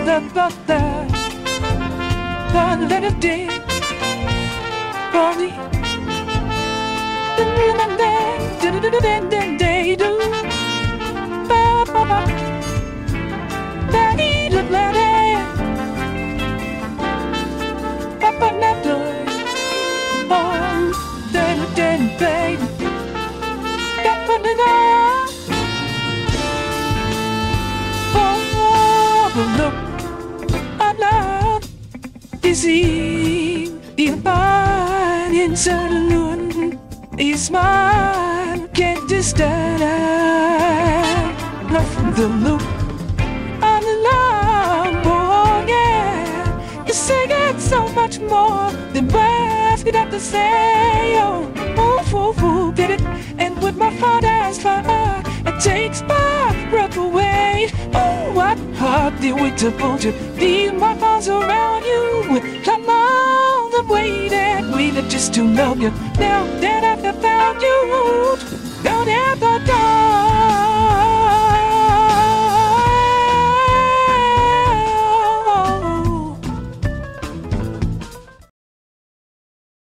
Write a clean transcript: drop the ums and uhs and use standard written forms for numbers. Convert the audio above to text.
the little day for me. Yên ba yên giờ luôn is mine can't disturb love from the loop on the line oh yeah you say it so much more than words could have to say oh did it and with my father's fire it takes my breath away oh what hard did we to bullshit feel my arms around you come on the way that we just to know you now that I've found you